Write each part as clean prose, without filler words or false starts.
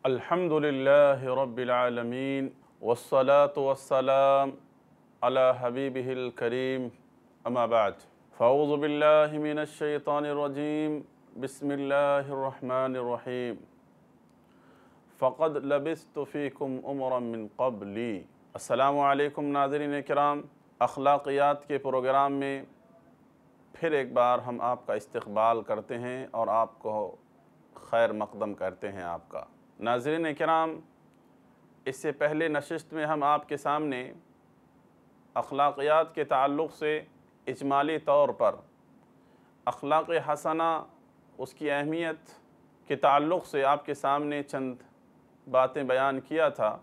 الحمدللہ رب العالمین والصلاة والسلام علی حبیبہ الکریم اما بعد فاعوذ باللہ من الشیطان الرجیم بسم اللہ الرحمن الرحیم فقد لبثت فیکم عمرا من قبلی۔ السلام علیکم ناظرین کرام، اخلاقیات کے پروگرام میں پھر ایک بار ہم آپ کا استقبال کرتے ہیں اور آپ کو خیر مقدم کرتے ہیں آپ کا۔ ناظرین کرام، اس سے پہلے نشست میں ہم آپ کے سامنے اخلاقیات کے تعلق سے اجمالی طور پر اخلاق حسنہ، اس کی اہمیت کے تعلق سے آپ کے سامنے چند باتیں بیان کیا تھا۔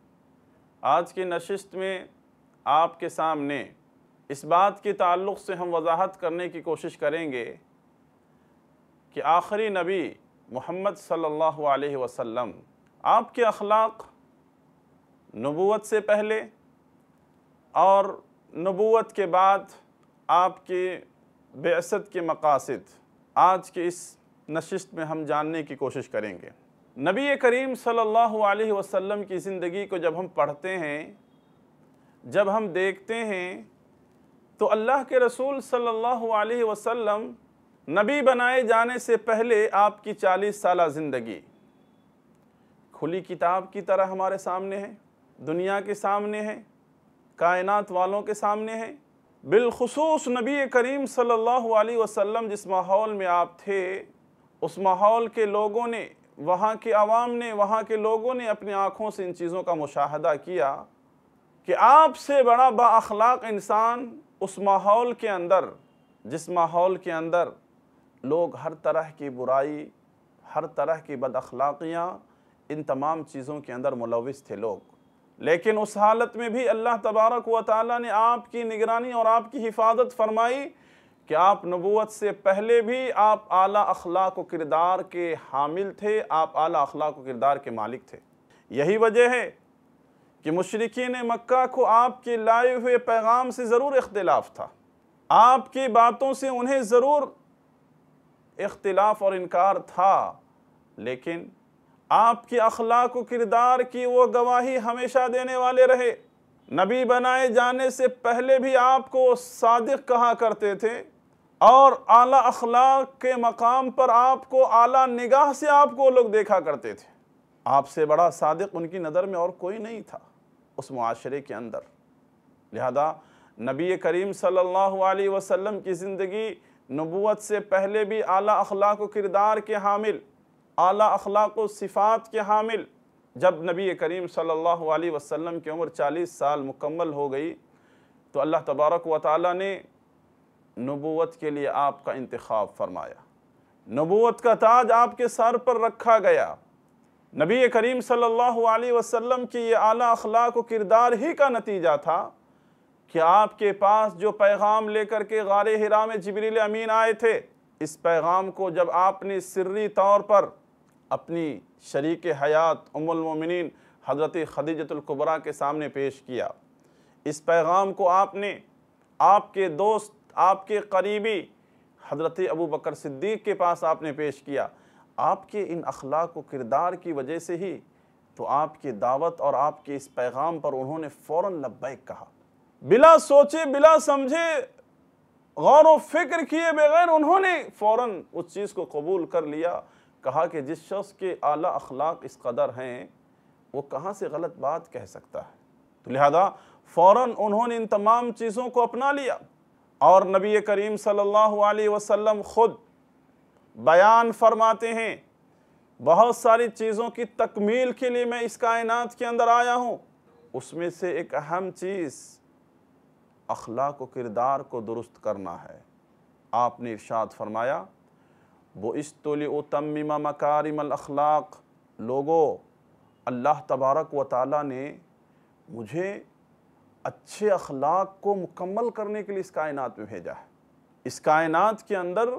آج کی نشست میں آپ کے سامنے اس بات کے تعلق سے ہم وضاحت کرنے کی کوشش کریں گے کہ آخری نبی محمد صلی اللہ علیہ وسلم، آپ کے اخلاق نبوت سے پہلے اور نبوت کے بعد آپ کی بعثت کے مقاصد آج کے اس نشست میں ہم جاننے کی کوشش کریں گے۔ نبی کریم صلی اللہ علیہ وسلم کی زندگی کو جب ہم پڑھتے ہیں، جب ہم دیکھتے ہیں، تو اللہ کے رسول صلی اللہ علیہ وسلم نبی بنائے جانے سے پہلے آپ کی 40 سالہ زندگی کھلی کتاب کی طرح ہمارے سامنے ہے، دنیا کے سامنے ہے، کائنات والوں کے سامنے ہے۔ بالخصوص نبی کریم صلی اللہ علیہ وسلم جس ماحول میں آپ تھے، اس ماحول کے لوگوں نے، وہاں کے عوام نے، وہاں کے لوگوں نے اپنی آنکھوں سے ان چیزوں کا مشاہدہ کیا کہ آپ سے بڑا با اخلاق انسان اس ماحول کے اندر، جس ماحول کے اندر لوگ ہر طرح کی برائی، ہر طرح کی بد اخلاقیاں، ان تمام چیزوں کے اندر ملوث تھے لوگ، لیکن اس حالت میں بھی اللہ تبارک و تعالیٰ نے آپ کی نگرانی اور آپ کی حفاظت فرمائی کہ آپ نبوت سے پہلے بھی آپ اعلیٰ اخلاق و کردار کے حامل تھے، آپ اعلیٰ اخلاق و کردار کے مالک تھے۔ یہی وجہ ہے کہ مشرکین مکہ کو آپ کے لائے ہوئے پیغام سے ضرور اختلاف تھا، آپ کی باتوں سے انہیں ضرور اختلاف اور انکار تھا، لیکن آپ کے اخلاق و کردار کی وہ گواہی ہمیشہ دینے والے رہے۔ نبی بنائے جانے سے پہلے بھی آپ کو صادق کہا کرتے تھے اور اعلیٰ اخلاق کے مقام پر آپ کو اعلیٰ نگاہ سے آپ کو لوگ دیکھا کرتے تھے۔ آپ سے بڑا صادق ان کی نظر میں اور کوئی نہیں تھا اس معاشرے کے اندر۔ لہذا نبی کریم صلی اللہ علیہ وسلم کی زندگی نبوت سے پہلے بھی اعلیٰ اخلاق و کردار کے حامل، اعلیٰ اخلاق و صفات کے حامل۔ جب نبی کریم صلی اللہ علیہ وسلم کی عمر 40 سال مکمل ہو گئی تو اللہ تبارک و تعالیٰ نے نبوت کے لیے آپ کا انتخاب فرمایا، نبوت کا تاج آپ کے سر پر رکھا گیا۔ نبی کریم صلی اللہ علیہ وسلم کی یہ اعلیٰ اخلاق و کردار ہی کا نتیجہ تھا کہ آپ کے پاس جو پیغام لے کر کے غار حرا میں جبریل امین آئے تھے، اس پیغام کو جب آپ نے سری طور پر اپنی شریک حیات ام المومنین حضرت خدیجۃ الکبریٰ کے سامنے پیش کیا، اس پیغام کو آپ نے آپ کے دوست، آپ کے قریبی حضرت ابو بکر صدیق کے پاس آپ نے پیش کیا، آپ کے ان اخلاق و کردار کی وجہ سے ہی تو آپ کی دعوت اور آپ کے اس پیغام پر انہوں نے فوراً لبیک کہا، بلا سوچے بلا سمجھے، غور و فکر کیے بغیر انہوں نے فوراً اس چیز کو قبول کر لیا۔ کہا کہ جس شخص کے اعلیٰ اخلاق اس قدر ہیں وہ کہاں سے غلط بات کہہ سکتا ہے؟ تو لہذا فوراً انہوں نے ان تمام چیزوں کو اپنا لیا، اور نبی کریم صلی اللہ علیہ وسلم خود بیان فرماتے ہیں، بہت ساری چیزوں کی تکمیل کے لیے میں اس کائنات کے اندر آیا ہوں، اس میں سے ایک اہم چیز اخلاق و کردار کو درست کرنا ہے۔ آپ نے ارشاد فرمایا، بُعِثْتُ لِأُتَمِّمَ مَكَارِمَ الْأَخْلَاق، لوگو، اللہ تبارک و تعالیٰ نے مجھے اچھے اخلاق کو مکمل کرنے کے لیے اس کائنات میں بھیجا ہے۔ اس کائنات کے اندر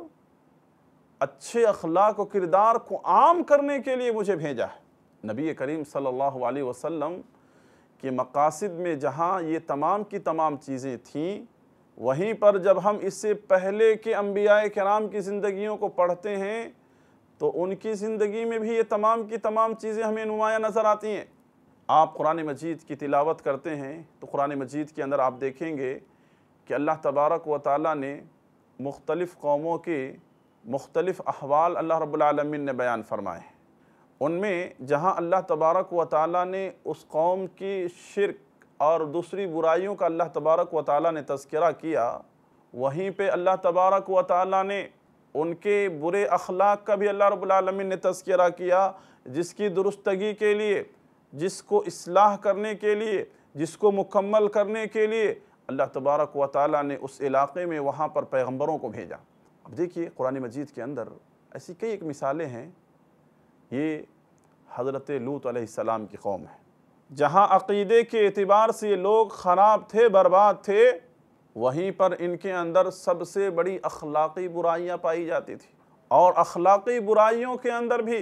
اچھے اخلاق و کردار کو عام کرنے کے لیے مجھے بھیجا ہے۔ نبی کریم صلی اللہ علیہ وسلم کے مقاصد میں جہاں یہ تمام کی تمام چیزیں تھیں، وہیں پر جب ہم اس سے پہلے کے انبیاء کرام کی زندگیوں کو پڑھتے ہیں تو ان کی زندگی میں بھی یہ تمام کی تمام چیزیں ہمیں نمایاں نظر آتی ہیں۔ آپ قرآن مجید کی تلاوت کرتے ہیں تو قرآن مجید کے اندر آپ دیکھیں گے کہ اللہ تبارک و تعالیٰ نے مختلف قوموں کے مختلف احوال اللہ رب العالمین نے بیان فرمائے ہیں۔ ان میں جہاں اللہ تبارک و تعالیٰ نے اس قوم کی شرک اور دوسری برائیوں کا اللہ تبارک و تعالیٰ نے تذکرہ کیا، وہیں پہ اللہ تبارک و تعالیٰ نے ان کے برے اخلاق کا بھی اللہ رب العالمین نے تذکرہ کیا، جس کی درستگی کے لیے، جس کو اصلاح کرنے کے لیے، جس کو مکمل کرنے کے لیے اللہ تبارک و تعالیٰ نے اس علاقے میں وہاں پر پیغمبروں کو بھیجا۔ اب دیکھیے قرآن مجید کے اندر ایسی کئی ایک مثالیں ہیں۔ یہ حضرت لوط علیہ السلام کی قوم ہے، جہاں عقیدے کے اعتبار سے یہ لوگ خراب تھے، برباد تھے، وہیں پر ان کے اندر سب سے بڑی اخلاقی برائیاں پائی جاتی تھی، اور اخلاقی برائیوں کے اندر بھی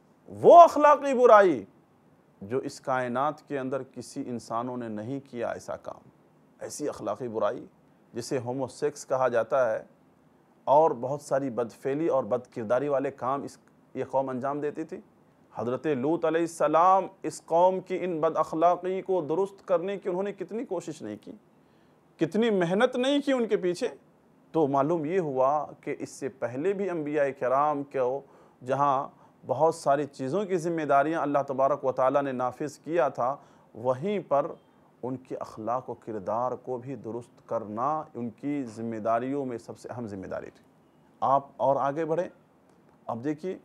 وہ اخلاقی برائی جو اس کائنات کے اندر کسی انسانوں نے نہیں کیا ایسا کام، ایسی اخلاقی برائی جسے ہومو سیکس کہا جاتا ہے، اور بہت ساری بدفعلی اور بد کرداری والے کام یہ قوم انجام دیتی تھی۔ حضرت لوط علیہ السلام اس قوم کی ان بد اخلاقی کو درست کرنے کی انہوں نے کتنی کوشش نہیں کی، کتنی محنت نہیں کی ان کے پیچھے۔ تو معلوم یہ ہوا کہ اس سے پہلے بھی انبیاء کرام کو جہاں بہت ساری چیزوں کی ذمہ داریاں اللہ تبارک و تعالیٰ نے نافذ کیا تھا، وہیں پر ان کے اخلاق و کردار کو بھی درست کرنا ان کی ذمہ داریوں میں سب سے اہم ذمہ داری تھی۔ آپ اور آگے بڑھیں، اب دیکھیے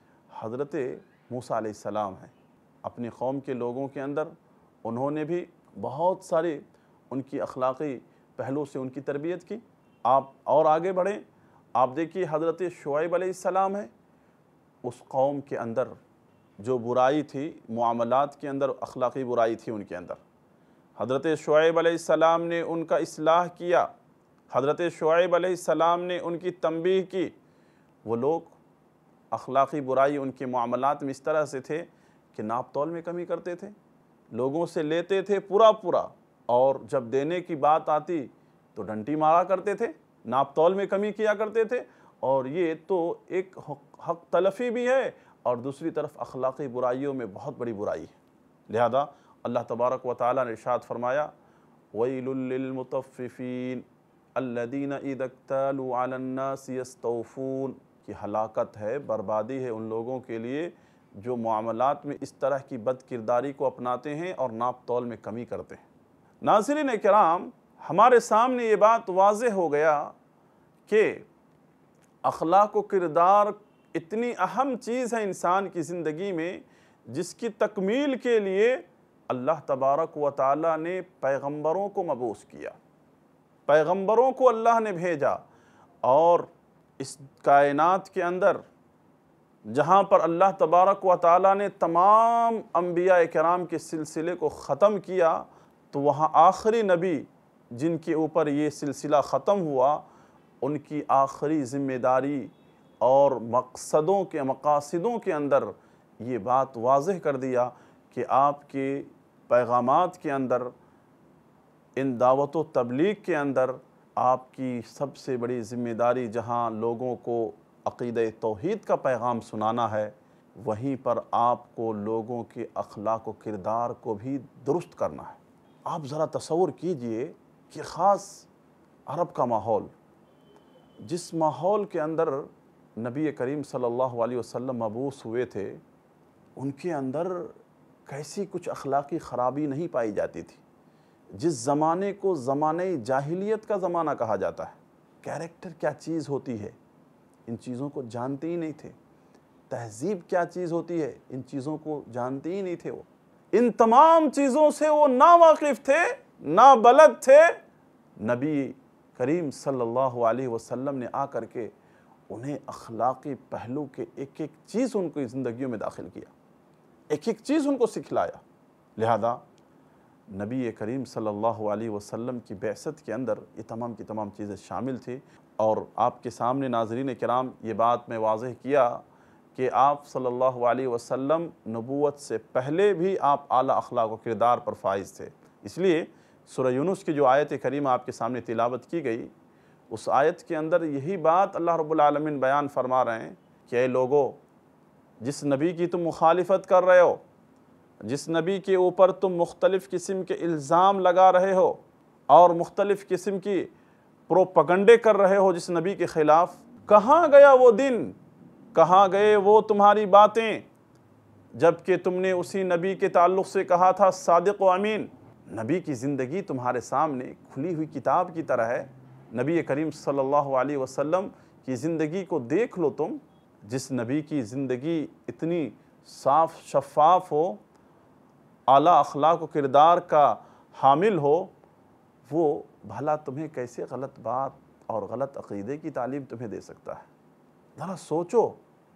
حضرت موسیٰ علیہ السلام ہیں، اپنی قوم کے لوگوں کے اندر انہوں نے بھی بہت سارے ان کی اخلاقی پہلو سے ان کی تربیت کی۔ آپ اور آگے بڑھیں، آپ دیکھیے حضرت شعیب علیہ السلام ہیں، اس قوم کے اندر جو برائی تھی، معاملات کے اندر اخلاقی برائی تھی ان کے اندر، حضرت شعیب علیہ السلام نے ان کا اصلاح کیا، حضرت شعیب علیہ السلام نے ان کی تنبیہ کی۔ وہ لوگ اخلاقی برائی ان کے معاملات میں اس طرح سے تھے کہ ناپ تول میں کمی کرتے تھے، لوگوں سے لیتے تھے پورا پورا، اور جب دینے کی بات آتی تو ڈنٹی مارا کرتے تھے، ناپ تول میں کمی کیا کرتے تھے، اور یہ تو ایک حق تلفی بھی ہے اور دوسری طرف اخلاقی برائیوں میں بہت بڑی برائی ہے۔ لہذا اللہ تبارک و تعالیٰ نے ارشاد فرمایا وَيْلٌ لِّلْمُطَفِّفِينَ الَّذِينَ إِذَا اكْتَالُوا عَلَى النَّاسِ يَسْتَوْفُونَ، کہ ہلاکت ہے، بربادی ہے ان لوگوں کے لیے جو معاملات میں اس طرح کی بد کرداری کو اپناتے ہیں اور ناپ تول میں کمی کرتے ہیں۔ ناظرین کرام، ہمارے سامنے یہ بات واضح ہو گیا کہ اخلاق و کردار اتنی اہم چیز ہے انسان کی زندگی میں، جس کی تکمیل کے لیے اللہ تبارک و تعالیٰ نے پیغمبروں کو مبعوث کیا، پیغمبروں کو اللہ نے بھیجا، اور اس کائنات کے اندر جہاں پر اللہ تبارک و تعالیٰ نے تمام انبیاء کرام کے سلسلے کو ختم کیا، تو وہاں آخری نبی جن کے اوپر یہ سلسلہ ختم ہوا، ان کی آخری ذمہ داری اور مقاصدوں کے اندر یہ بات واضح کر دیا کہ آپ کے پیغامات کے اندر، ان دعوت و تبلیغ کے اندر آپ کی سب سے بڑی ذمہ داری جہاں لوگوں کو عقیدہ توحید کا پیغام سنانا ہے، وہیں پر آپ کو لوگوں کے اخلاق و کردار کو بھی درست کرنا ہے۔ آپ ذرا تصور کیجئے کہ خاص عرب کا ماحول، جس ماحول کے اندر نبی کریم صلی اللہ علیہ وسلم مبعوث ہوئے تھے، ان کے اندر کیسی کچھ اخلاقی خرابی نہیں پائی جاتی تھی۔ جس زمانے کو زمانہ جاہلیت کا زمانہ کہا جاتا ہے، کیریکٹر کیا چیز ہوتی ہے ان چیزوں کو جانتے ہی نہیں تھے، تہذیب کیا چیز ہوتی ہے ان چیزوں کو جانتے ہی نہیں تھے، وہ ان تمام چیزوں سے وہ ناواقف تھے، نابلد تھے۔ نبی کریم صلی اللہ علیہ وسلم نے آ کر کے انہیں اخلاقی پہلو کے ایک ایک چیز ان کی زندگیوں میں داخل کیا، ایک ایک چیز ان کو سکھلایا۔ لہذا نبی کریم صلی اللہ علیہ وسلم کی بعثت کے اندر یہ تمام کی تمام چیزیں شامل تھی، اور آپ کے سامنے ناظرین کرام یہ بات میں واضح کیا کہ آپ صلی اللہ علیہ وسلم نبوت سے پہلے بھی آپ اعلیٰ اخلاق و کردار پر فائز تھے۔ اس لیے سورہ یونس کی جو آیت کریمہ آپ کے سامنے تلاوت کی گئی، اس آیت کے اندر یہی بات اللہ رب العالمین بیان فرما رہے ہیں کہ اے لوگو، جس نبی کی تم مخالفت کر رہے ہو، جس نبی کے اوپر تم مختلف قسم کے الزام لگا رہے ہو اور مختلف قسم کی پروپیگنڈے کر رہے ہو جس نبی کے خلاف، کہاں گیا وہ دن، کہاں گئے وہ تمہاری باتیں جبکہ تم نے اسی نبی کے تعلق سے کہا تھا صادق و امین۔ نبی کی زندگی تمہارے سامنے کھلی ہوئی کتاب کی طرح ہے۔ نبی کریم صلی اللہ علیہ وسلم کی زندگی کو دیکھ لو تم، جس نبی کی زندگی اتنی صاف شفاف ہو، اعلیٰ اخلاق و کردار کا حامل ہو، وہ بھلا تمہیں کیسے غلط بات اور غلط عقیدے کی تعلیم تمہیں دے سکتا ہے؟ ذرا سوچو،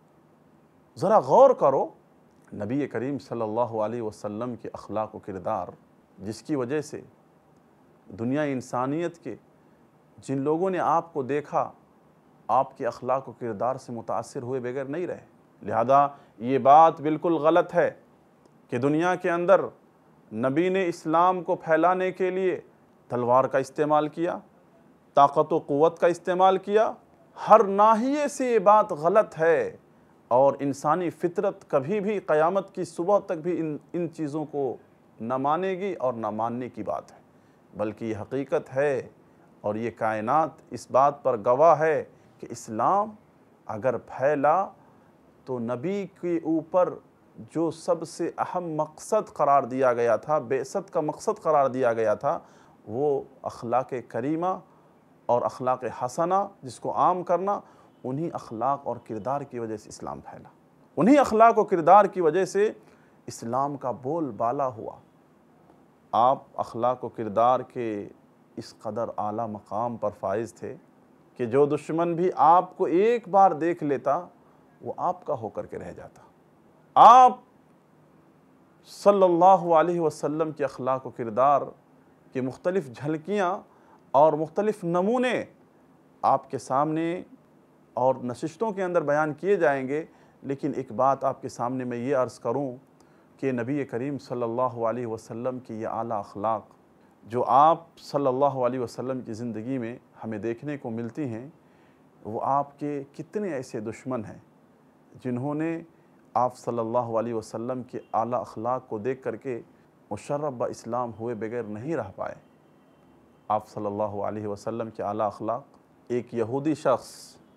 ذرا غور کرو۔ نبی کریم صلی اللہ علیہ وسلم کے اخلاق و کردار، جس کی وجہ سے دنیا انسانیت کے جن لوگوں نے آپ کو دیکھا، آپ کے اخلاق و کردار سے متاثر ہوئے بغیر نہیں رہے۔ لہذا یہ بات بالکل غلط ہے کہ دنیا کے اندر نبی نے اسلام کو پھیلانے کے لیے تلوار کا استعمال کیا، طاقت و قوت کا استعمال کیا۔ ہر ناحیے سے یہ بات غلط ہے، اور انسانی فطرت کبھی بھی قیامت کی صبح تک بھی ان چیزوں کو نہ مانے گی اور نہ ماننے کی بات ہے، بلکہ یہ حقیقت ہے اور یہ کائنات اس بات پر گواہ ہے کہ اسلام اگر پھیلا تو نبی کے اوپر جو سب سے اہم مقصد قرار دیا گیا تھا، بعثت کا مقصد قرار دیا گیا تھا، وہ اخلاق کریمہ اور اخلاق حسنہ جس کو عام کرنا، انہی اخلاق اور کردار کی وجہ سے اسلام پھیلا، انہی اخلاق و کردار کی وجہ سے اسلام کا بول بالا ہوا۔ آپ اخلاق و کردار کے اس قدر اعلیٰ مقام پر فائز تھے کہ جو دشمن بھی آپ کو ایک بار دیکھ لیتا وہ آپ کا ہو کر کے رہ جاتا۔ آپ صلی اللہ علیہ وسلم کے اخلاق و کردار کی مختلف جھلکیاں اور مختلف نمونے آپ کے سامنے اور نشستوں کے اندر بیان کیے جائیں گے، لیکن ایک بات آپ کے سامنے میں یہ عرض کروں کہ نبی کریم صلی اللہ علیہ وسلم کی یہ اعلیٰ اخلاق جو آپ صلی اللہ علیہ وسلم کی زندگی میں ہمیں دیکھنے کو ملتی ہیں، وہ آپ کے کتنے ایسے دشمن ہیں جنہوں نے آپ صلی اللہ علیہ وسلم کے اعلیٰ اخلاق کو دیکھ کر کے مشرف با اسلام ہوئے بغیر نہیں رہ پائے۔ آپ صلی اللہ علیہ وسلم کے اعلیٰ اخلاق، ایک یہودی شخص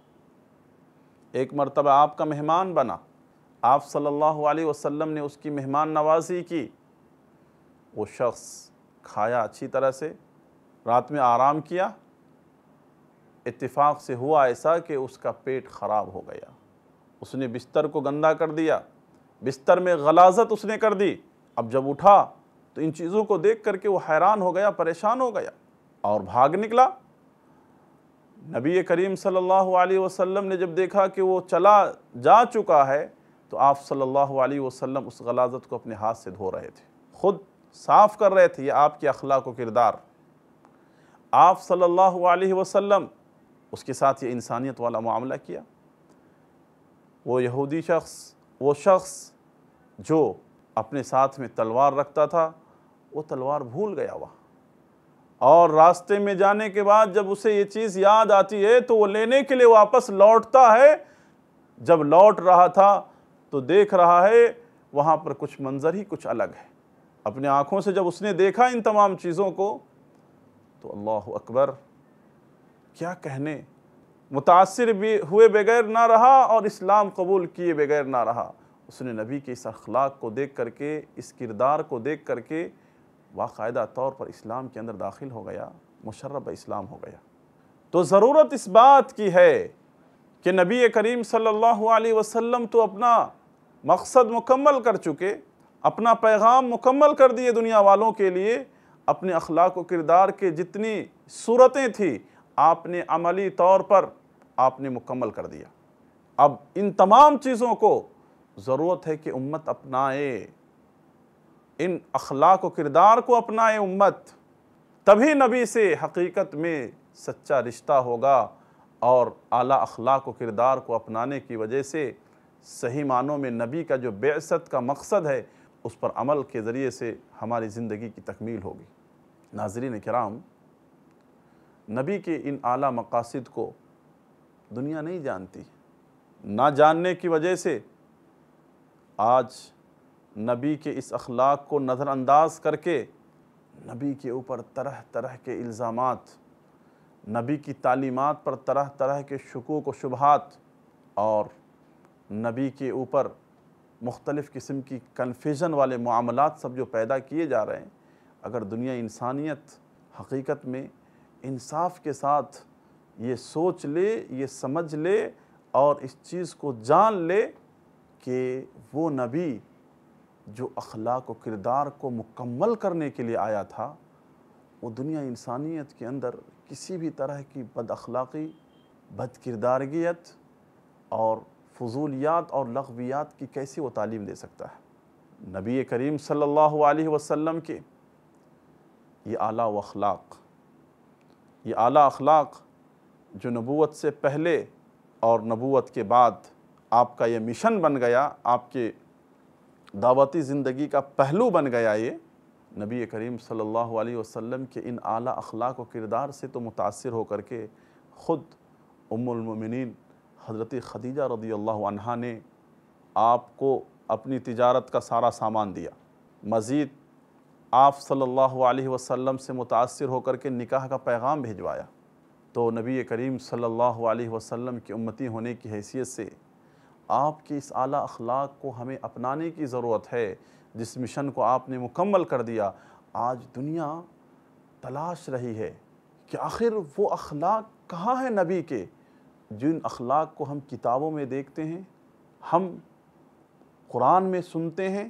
ایک مرتبہ آپ کا مہمان بنا، آپ صلی اللہ علیہ وسلم نے اس کی مہمان نوازی کی، وہ شخص کھایا اچھی طرح سے، رات میں آرام کیا، اتفاق سے ہوا ایسا کہ اس کا پیٹ خراب ہو گیا، اس نے بستر کو گندا کر دیا، بستر میں غلاظت اس نے کر دی۔ اب جب اٹھا تو ان چیزوں کو دیکھ کر کے وہ حیران ہو گیا، پریشان ہو گیا اور بھاگ نکلا۔ نبی کریم صلی اللہ علیہ وسلم نے جب دیکھا کہ وہ چلا جا چکا ہے تو آپ صلی اللہ علیہ وسلم اس غلاظت کو اپنے ہاتھ سے دھو رہے تھے، خود صاف کر رہے تھے۔ یہ آپ کے اخلاق و کردار۔ آپ صلی اللہ علیہ وسلم اس کے ساتھ یہ انسانیت والا معاملہ کیا۔ وہ یہودی شخص، وہ شخص جو اپنے ساتھ میں تلوار رکھتا تھا، وہ تلوار بھول گیا وہاں، اور راستے میں جانے کے بعد جب اسے یہ چیز یاد آتی ہے تو وہ لینے کے لیے واپس لوٹتا ہے۔ جب لوٹ رہا تھا تو دیکھ رہا ہے وہاں پر کچھ منظر ہی کچھ الگ ہے۔ اپنے آنکھوں سے جب اس نے دیکھا ان تمام چیزوں کو تو اللہ اکبر، کیا کہنے، متاثر بھی ہوئے بغیر نہ رہا اور اسلام قبول کیے بغیر نہ رہا۔ اس نے نبی کے اس اخلاق کو دیکھ کر کے، اس کردار کو دیکھ کر کے باقاعدہ طور پر اسلام کے اندر داخل ہو گیا، مشرف اسلام ہو گیا۔ تو ضرورت اس بات کی ہے کہ نبی کریم صلی اللہ علیہ وسلم تو اپنا مقصد مکمل کر چکے، اپنا پیغام مکمل کر دیے دنیا والوں کے لیے، اپنے اخلاق و کردار کے جتنی صورتیں تھیں آپ نے عملی طور پر آپ نے مکمل کر دیا۔ اب ان تمام چیزوں کو ضرورت ہے کہ امت اپنائے، ان اخلاق و کردار کو اپنائے امت، تبھی نبی سے حقیقت میں سچا رشتہ ہوگا، اور اعلیٰ اخلاق و کردار کو اپنانے کی وجہ سے صحیح معنوں میں نبی کا جو بعثت کا مقصد ہے اس پر عمل کے ذریعے سے ہماری زندگی کی تکمیل ہوگی۔ ناظرین کرام، نبی کے ان اعلیٰ مقاصد کو دنیا نہیں جانتی، نہ جاننے کی وجہ سے آج نبی کے اس اخلاق کو نظر انداز کر کے نبی کے اوپر طرح طرح کے الزامات، نبی کی تعلیمات پر طرح طرح کے شکوک و شبہات اور نبی کے اوپر مختلف قسم کی کنفیوژن والے معاملات سب جو پیدا کیے جا رہے ہیں، اگر دنیا انسانیت حقیقت میں انصاف کے ساتھ یہ سوچ لے، یہ سمجھ لے اور اس چیز کو جان لے کہ وہ نبی جو اخلاق و کردار کو مکمل کرنے کے لیے آیا تھا، وہ دنیا انسانیت کے اندر کسی بھی طرح کی بد اخلاقی، بد کردارگیت اور فضولیات اور لغویات کی کیسی وہ تعلیم دے سکتا ہے؟ نبی کریم صلی اللہ علیہ وسلم کے یہ اعلیٰ و اخلاق، یہ اعلیٰ اخلاق جو نبوت سے پہلے اور نبوت کے بعد آپ کا یہ مشن بن گیا، آپ کے دعوتی زندگی کا پہلو بن گیا، یہ نبی کریم صلی اللہ علیہ وسلم کے ان اعلیٰ اخلاق و کردار سے تو متاثر ہو کر کے خود ام المؤمنین حضرت خدیجہ رضی اللہ عنہا نے آپ کو اپنی تجارت کا سارا سامان دیا، مزید آپ صلی اللہ علیہ وسلم سے متاثر ہو کر کے نکاح کا پیغام بھیجوایا۔ تو نبی کریم صلی اللہ علیہ وسلم کی امتی ہونے کی حیثیت سے آپ کی اس اعلیٰ اخلاق کو ہمیں اپنانے کی ضرورت ہے، جس مشن کو آپ نے مکمل کر دیا۔ آج دنیا تلاش رہی ہے کہ آخر وہ اخلاق کہاں ہیں نبی کے، جن اخلاق کو ہم کتابوں میں دیکھتے ہیں، ہم قرآن میں سنتے ہیں۔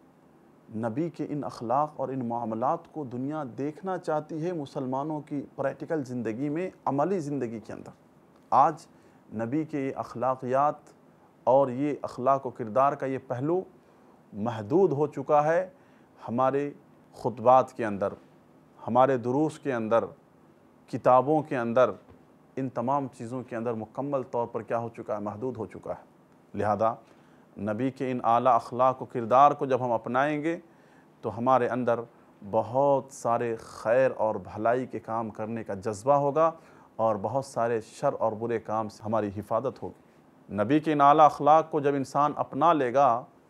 نبی کے ان اخلاق اور ان معاملات کو دنیا دیکھنا چاہتی ہے مسلمانوں کی پریکٹیکل زندگی میں، عملی زندگی کے اندر۔ آج نبی کے یہ اخلاقیات اور یہ اخلاق و کردار کا یہ پہلو محدود ہو چکا ہے ہمارے خطبات کے اندر، ہمارے دروس کے اندر، کتابوں کے اندر، ان تمام چیزوں کے اندر مکمل طور پر کیا ہو چکا ہے، محدود ہو چکا ہے۔ لہذا نبی کے ان اعلیٰ اخلاق و کردار کو جب ہم اپنائیں گے تو ہمارے اندر بہت سارے خیر اور بھلائی کے کام کرنے کا جذبہ ہوگا اور بہت سارے شر اور برے کام سے ہماری حفاظت ہوگی۔ نبی کے ان اعلیٰ اخلاق کو جب انسان اپنا لے گا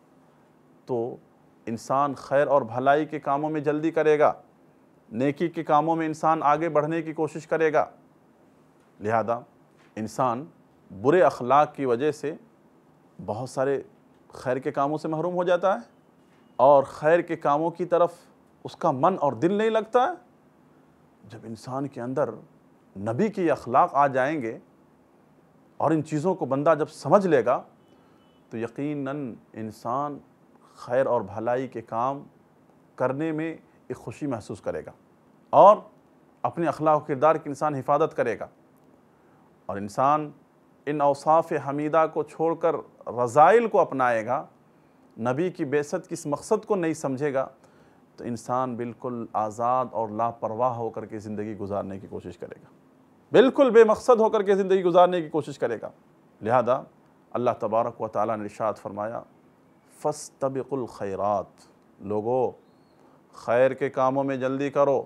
تو انسان خیر اور بھلائی کے کاموں میں جلدی کرے گا، نیکی کے کاموں میں انسان آگے بڑھنے کی کوشش کرے گا۔ لہذا انسان برے اخلاق کی وجہ سے بہت سارے خیر کے کاموں سے محروم ہو جاتا ہے اور خیر کے کاموں کی طرف اس کا من اور دل نہیں لگتا ہے۔ جب انسان کے اندر نبی کے اخلاق آ جائیں گے اور ان چیزوں کو بندہ جب سمجھ لے گا تو یقیناً انسان خیر اور بھلائی کے کام کرنے میں ایک خوشی محسوس کرے گا اور اپنے اخلاق و کردار کی انسان حفاظت کرے گا، اور انسان ان اوصاف حمیدہ کو چھوڑ کر رذائل کو اپنائے گا، نبی کی بعثت کس مقصد کو نہیں سمجھے گا، تو انسان بالکل آزاد اور لاپرواہ ہو کر کے زندگی گزارنے کی کوشش کرے گا، بالکل بے مقصد ہو کر کے زندگی گزارنے کی کوشش کرے گا۔ لہذا اللہ تبارک و تعالیٰ نے ارشاد فرمایا فاستبقوا الخیرات، لوگو خیر کے کاموں میں جلدی کرو۔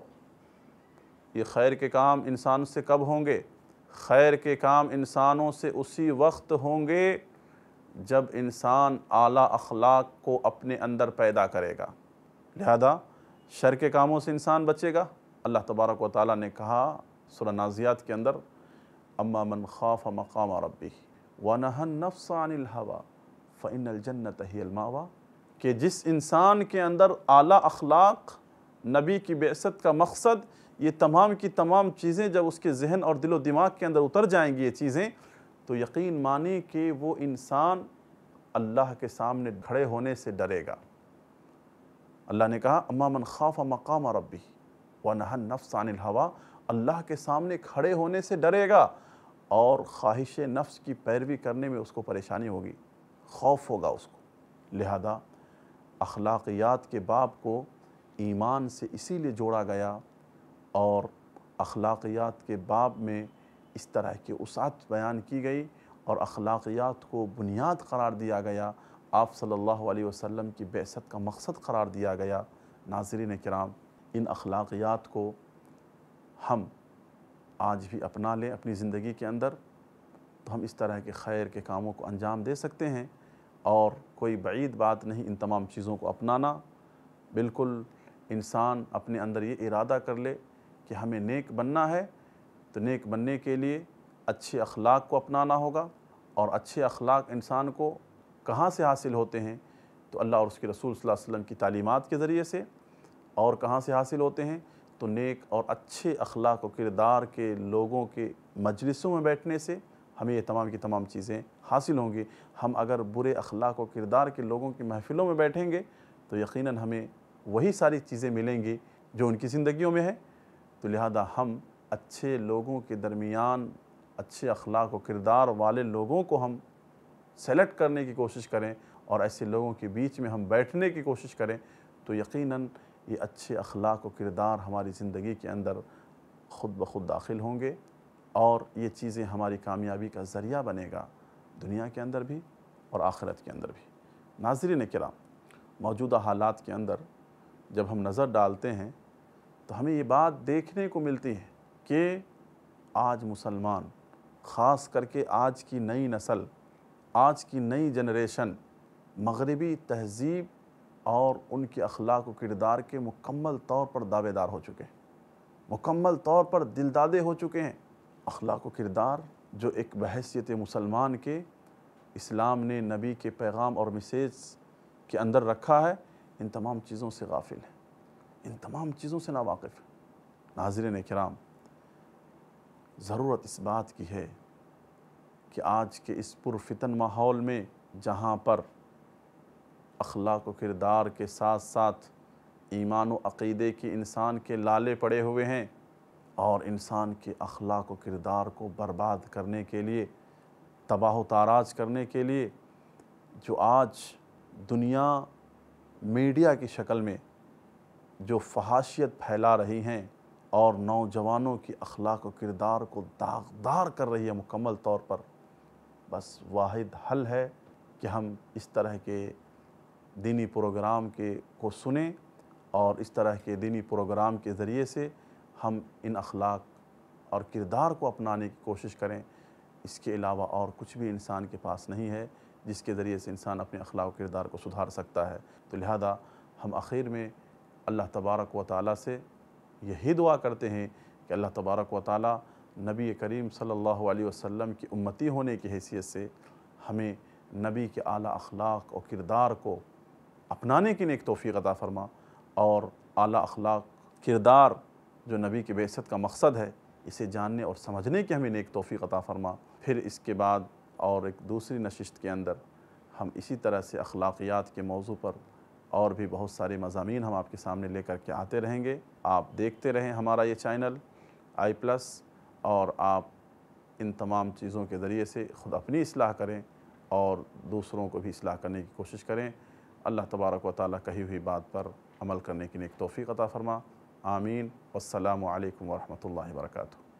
یہ خیر کے کام انسان سے کب ہوں گے؟ خیر کے کام انسانوں سے اسی وقت ہوں گے جب انسان اعلیٰ اخلاق کو اپنے اندر پیدا کرے گا۔ لہذا شر کے کاموں سے انسان بچے گا۔ اللہ تبارک و تعالیٰ نے کہا سورہ نازیات کے اندر اما من خاف مقام ربہ ونہى النفس عن الہوى فإن الجنة هي المأوى، کہ جس انسان کے اندر اعلیٰ اخلاق، نبی کی بعثت کا مقصد، یہ تمام کی تمام چیزیں جب اس کے ذہن اور دل و دماغ کے اندر اتر جائیں گی یہ چیزیں، تو یقین مانے کہ وہ انسان اللہ کے سامنے کھڑے ہونے سے ڈرے گا۔ اللہ نے کہا اما من خاف مقام ربہ ونہى النفس عن الہوى، اللہ کے سامنے کھڑے ہونے سے ڈرے گا اور خواہش نفس کی پیروی کرنے میں اس کو پریشانی ہوگی، خوف ہوگا اس کو۔ لہذا اخلاقیات کے باب کو ایمان سے اسی لیے جوڑا گیا اور اخلاقیات کے باب میں اس طرح کی وسعت بیان کی گئی اور اخلاقیات کو بنیاد قرار دیا گیا، آپ صلی اللہ علیہ وسلم کی بعثت کا مقصد قرار دیا گیا۔ ناظرین کرام، ان اخلاقیات کو ہم آج بھی اپنا لیں اپنی زندگی کے اندر تو ہم اس طرح کے خیر کے کاموں کو انجام دے سکتے ہیں اور کوئی بعید بات نہیں ان تمام چیزوں کو اپنانا۔ بالکل انسان اپنے اندر یہ ارادہ کر لے کہ ہمیں نیک بننا ہے، تو نیک بننے کے لیے اچھے اخلاق کو اپنانا ہوگا۔ اور اچھے اخلاق انسان کو کہاں سے حاصل ہوتے ہیں؟ تو اللہ اور اس کے رسول صلی اللہ علیہ وسلم کی تعلیمات کے ذریعے سے۔ اور کہاں سے حاصل ہوتے ہیں؟ تو نیک اور اچھے اخلاق و کردار کے لوگوں کے مجلسوں میں بیٹھنے سے ہمیں یہ تمام کی تمام چیزیں حاصل ہوں گی۔ ہم اگر برے اخلاق و کردار کے لوگوں کی محفلوں میں بیٹھیں گے تو یقیناً ہمیں وہی ساری چیزیں ملیں گی جو ان کی زندگیوں میں ہیں۔ تو لہذا ہم اچھے لوگوں کے درمیان اچھے اخلاق و کردار والے لوگوں کو ہم سیلیکٹ کرنے کی کوشش کریں اور ایسے لوگوں کے بیچ میں ہم بیٹھنے کی کوشش کریں، تو یقیناً یہ اچھے اخلاق و کردار ہماری زندگی کے اندر خود بخود داخل ہوں گے، اور یہ چیزیں ہماری کامیابی کا ذریعہ بنے گا، دنیا کے اندر بھی اور آخرت کے اندر بھی۔ ناظرین کرام، موجودہ حالات کے اندر جب ہم نظر ڈالتے ہیں تو ہمیں یہ بات دیکھنے کو ملتی ہے کہ آج مسلمان، خاص کر کے آج کی نئی نسل، آج کی نئی جنریشن مغربی تہذیب اور ان کے اخلاق و کردار کے مکمل طور پر دعوے دار ہو چکے ہیں، مکمل طور پر دلدادے ہو چکے ہیں۔ اخلاق و کردار جو ایک بحیثیت مسلمان کے اسلام نے نبی کے پیغام اور میسیج کے اندر رکھا ہے، ان تمام چیزوں سے غافل ہیں، ان تمام چیزوں سے ناواقف ہیں۔ ناظرین کرام، ضرورت اس بات کی ہے کہ آج کے اس پرفتن ماحول میں جہاں پر اخلاق و کردار کے ساتھ ساتھ ایمان و عقیدے کی انسان کے لالے پڑے ہوئے ہیں، اور انسان کے اخلاق و کردار کو برباد کرنے کے لیے، تباہ و تاراج کرنے کے لیے جو آج دنیا میڈیا کی شکل میں جو فحاشیت پھیلا رہی ہیں اور نوجوانوں کی اخلاق و کردار کو داغدار کر رہی ہے مکمل طور پر، بس واحد حل ہے کہ ہم اس طرح کے دینی پروگرام کو سنیں، اور اس طرح کے دینی پروگرام کے ذریعے سے ہم ان اخلاق اور کردار کو اپنانے کی کوشش کریں۔ اس کے علاوہ اور کچھ بھی انسان کے پاس نہیں ہے جس کے ذریعے سے انسان اپنے اخلاق و کردار کو سدھار سکتا ہے۔ تو لہذا ہم آخر میں اللہ تبارک و تعالیٰ سے یہی دعا کرتے ہیں کہ اللہ تبارک و تعالیٰ نبی کریم صلی اللہ علیہ وسلم کی امتی ہونے کی حیثیت سے ہمیں نبی کے اعلیٰ اخلاق و کردار کو اپنانے کی نیک توفیق عطا فرما، اور اعلیٰ اخلاق کردار جو نبی کی بعثت کا مقصد ہے اسے جاننے اور سمجھنے کی ہمیں نیک توفیق عطا فرما۔ پھر اس کے بعد اور ایک دوسری نشست کے اندر ہم اسی طرح سے اخلاقیات کے موضوع پر اور بھی بہت سارے مضامین ہم آپ کے سامنے لے کر کے آتے رہیں گے۔ آپ دیکھتے رہیں ہمارا یہ چینل i+، اور آپ ان تمام چیزوں کے ذریعے سے خود اپنی اصلاح کریں اور دوسروں کو بھی اصلاح کرنے کی کوشش کریں۔ اللہ تبارک و تعالیٰ کہی ہوئی بات پر عمل کرنے کی نیک توفیق عطا فرما۔ آمین۔ والسلام علیکم ورحمۃ اللہ وبرکاتہ۔